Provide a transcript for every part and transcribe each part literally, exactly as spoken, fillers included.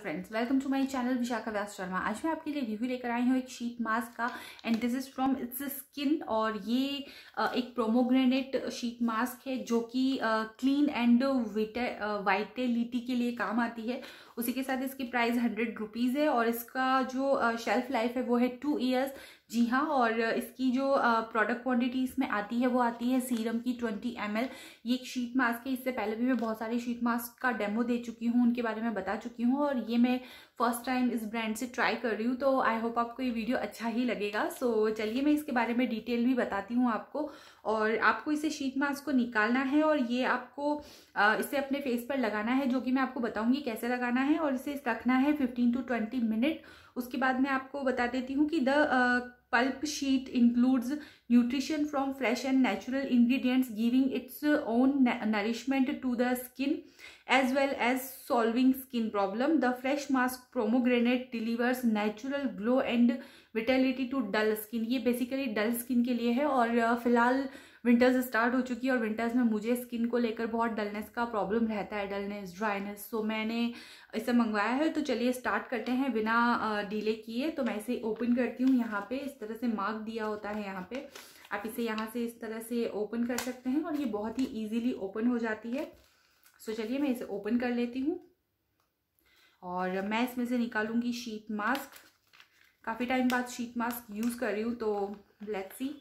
Friends, welcome to my channel Vishakha Vyas Sharma. आज मैं आपके लिए रिव्यू लेकर आई हूँ एक शीट मास्क का and this is from it's skin. और ये एक प्रोमोग्रेनेट शीट मास्क है जो कि क्लीन एंड वाइटेलिटी के लिए काम आती है। उसी के साथ इसकी प्राइस हंड्रेड रुपीज़ है और इसका जो शेल्फ लाइफ है वो है टू ईयर्स। जी हाँ, और इसकी जो प्रोडक्ट क्वांटिटी इसमें आती है वो आती है सीरम की ट्वेंटी एम एल। ये एक शीट मास्क है। इससे पहले भी मैं बहुत सारे शीट मास्क का डेमो दे चुकी हूँ, उनके बारे में बता चुकी हूँ और ये मैं फर्स्ट टाइम इस ब्रांड से ट्राई कर रही हूँ, तो आई होप आपको ये वीडियो अच्छा ही लगेगा। सो so, चलिए मैं इसके बारे में डिटेल भी बताती हूँ आपको। और आपको इसे शीट मास्क को निकालना है और ये आपको इसे अपने फेस पर लगाना है, जो कि मैं आपको बताऊंगी कैसे लगाना है। और इसे रखना है फिफ्टीन टू ट्वेंटी मिनट। उसके बाद मैं आपको बता देती हूँ कि the pulp sheet includes nutrition from fresh and natural ingredients, giving its own nourishment to the skin as well as solving skin problem. The fresh mask pomegranate delivers natural glow and vitality to dull skin. ये basically dull skin के लिए है और फिलहाल winters start हो चुकी है और विंटर्स में मुझे स्किन को लेकर बहुत डलनेस का प्रॉब्लम रहता है, डलनेस, ड्राइनेस। सो मैंने इसे मंगवाया है। तो चलिए स्टार्ट करते हैं बिना डिले किए। तो मैं इसे ओपन करती हूँ। यहाँ पे इस तरह से मार्क दिया होता है, यहाँ पे आप इसे यहाँ से इस तरह से ओपन कर सकते हैं और ये बहुत ही ईजीली ओपन हो जाती है। सो चलिए मैं इसे ओपन कर लेती हूँ और मैं इसमें से निकालूंगी शीट मास्क। काफ़ी टाइम बाद शीट मास्क यूज़ कर रही हूँ, तो let's see.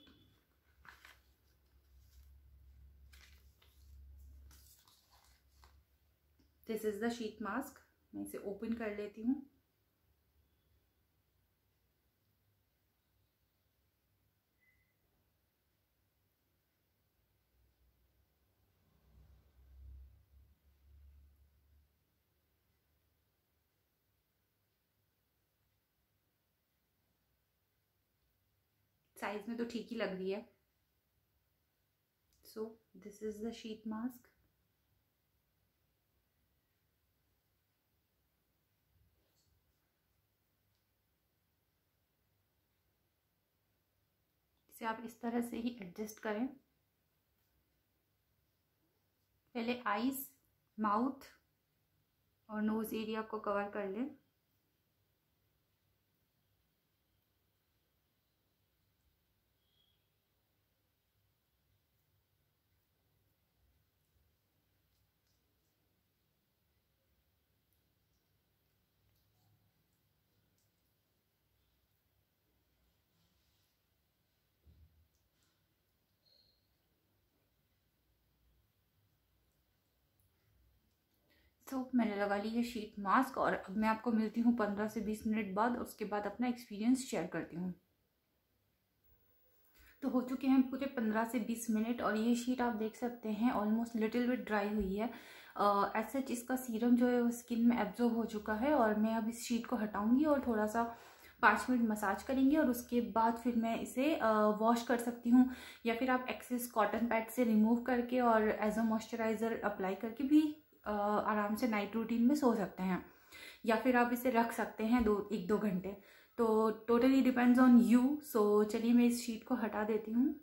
This is the sheet mask. मैं इसे ओपन कर लेती हूँ। साइज में तो ठीक ही लग रही है। So this is the sheet mask. इसे आप इस तरह से ही एडजस्ट करें। पहले आईज, माउथ और नोज एरिया को कवर कर लें। तो मैंने लगा ली है शीट मास्क और अब मैं आपको मिलती हूँ पंद्रह से बीस मिनट बाद। उसके बाद अपना एक्सपीरियंस शेयर करती हूँ। तो हो चुके हैं पूरे पंद्रह से बीस मिनट और ये शीट आप देख सकते हैं ऑलमोस्ट लिटिल बिट ड्राई हुई है। एज सच इसका सीरम जो है वो स्किन में एब्जॉर्ब हो चुका है और मैं अब इस शीट को हटाऊंगी और थोड़ा सा पाँच मिनट मसाज करेंगे और उसके बाद फिर मैं इसे वॉश कर सकती हूँ, या फिर आप एक्सेस कॉटन पैड से रिमूव करके और एज अ मॉइस्चराइज़र अप्लाई करके भी आराम से नाइट रूटीन में सो सकते हैं, या फिर आप इसे रख सकते हैं दो एक दो घंटे। तो totally depends on you. So चलिए मैं इस शीट को हटा देती हूँ।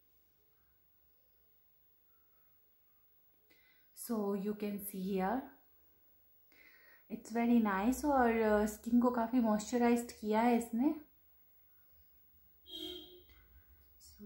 So you can see here it's very nice और स्किन को काफ़ी मॉइस्चराइज्ड किया है इसने। सो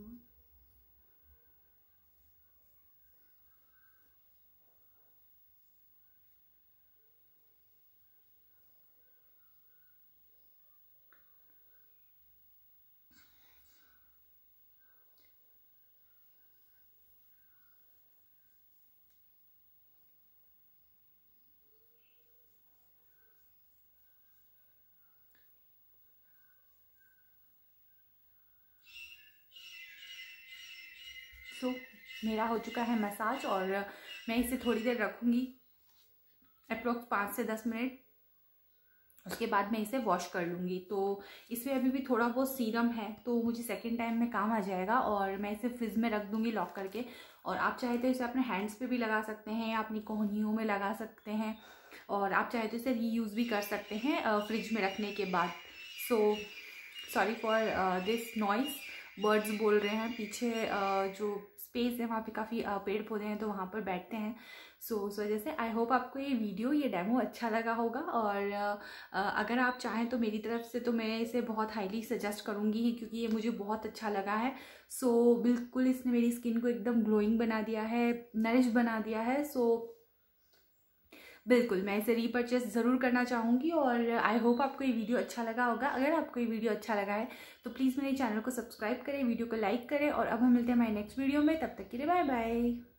सो मेरा हो चुका है मसाज और मैं इसे थोड़ी देर रखूँगी, अप्रोक्स पाँच से दस मिनट। उसके बाद मैं इसे वॉश कर लूँगी। तो इसमें अभी भी थोड़ा बहुत सीरम है, तो मुझे सेकेंड टाइम में काम आ जाएगा और मैं इसे फ्रिज में रख दूँगी लॉक करके। और आप चाहे तो इसे अपने हैंड्स पे भी लगा सकते हैं या अपनी कोहनियों में लगा सकते हैं और आप चाहे तो इसे रीयूज़ भी कर सकते हैं फ्रिज में रखने के बाद। So sorry for this noise, birds बोल रहे हैं पीछे। uh, जो स्पेस है वहाँ पे काफ़ी uh, पेड़ पौधे हैं तो वहाँ पर बैठते हैं। सो so, उस वजह से आई होप आपको ये वीडियो, ये डेमो अच्छा लगा होगा। और uh, अगर आप चाहें तो मेरी तरफ से तो मैं इसे बहुत हाईली सजेस्ट करूँगी ही, क्योंकि ये मुझे बहुत अच्छा लगा है। सो so, बिल्कुल इसने मेरी स्किन को एकदम ग्लोइंग बना दिया है, नरिश बना दिया है। सो so, बिल्कुल मैं इसे रीपरचेस ज़रूर करना चाहूँगी। और आई होप आपको ये वीडियो अच्छा लगा होगा। अगर आपको ये वीडियो अच्छा लगा है तो प्लीज़ मेरे चैनल को सब्सक्राइब करें, वीडियो को लाइक करें। और अब हम मिलते हैं हमारे नेक्स्ट वीडियो में, तब तक के लिए बाय बाय।